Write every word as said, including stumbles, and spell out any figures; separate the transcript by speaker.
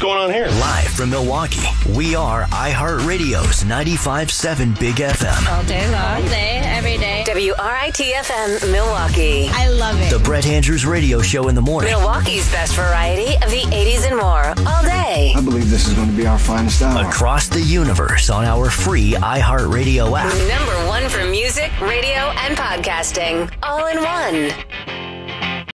Speaker 1: going on here?
Speaker 2: Live from Milwaukee, we are iHeartRadio's ninety-five point seven Big F M.
Speaker 3: All day long. All day, every day.
Speaker 4: W R I T F M Milwaukee.
Speaker 3: I love it.
Speaker 2: The Brett Andrews Radio Show in the morning.
Speaker 4: Milwaukee's best variety of the eighties and more. All day.
Speaker 5: I believe this is going to be our finest hour.
Speaker 2: Across the universe on our free iHeartRadio app.
Speaker 4: Number one for music, radio, and podcasting. All in one.